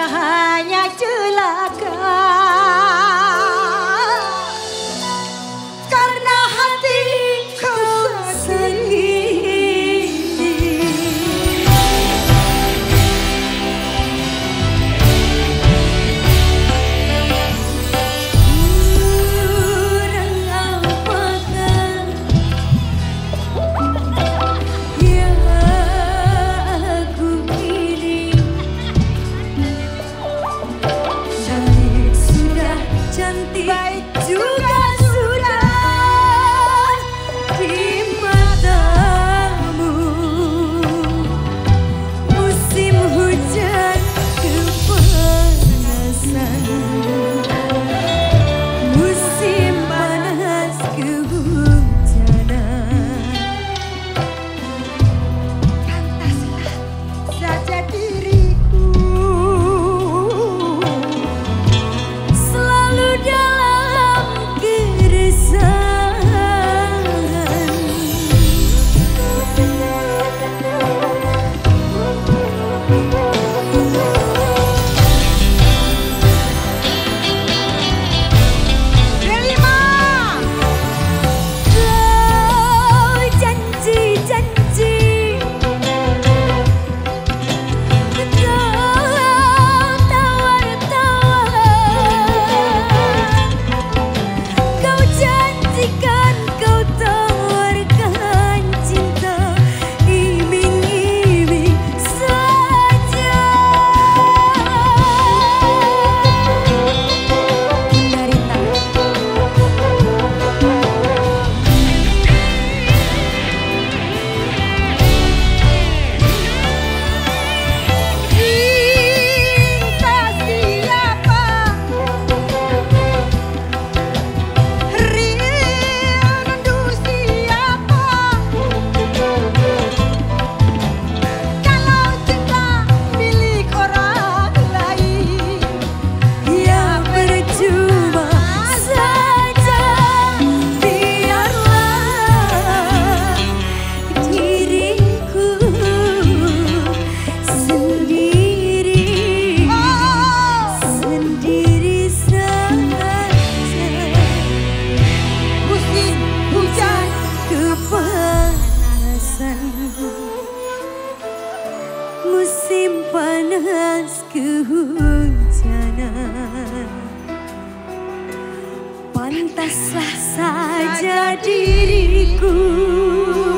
hanya celaka. Karena hatiku sendiri. Kurang apakah yang aku ini? Cantik sudah, cantik baik juga sudah di matamu. Musim hujan kepanasan, musim panas kehujanan. Pantaslah saja diriku selalu dalam keresahan. Terima kau janji-janji, kau tawar-tawar, kau janjikan kau tawarkan cinta iming-iming saja. Narita cinta siapa, rindu siapa, kalau cinta milik orang lain ya percuma saja. Biarlah diriku sendiri, sendiri saja. Musim hujan kepanasan, musim panas kehujanan. Pantaslah saja diriku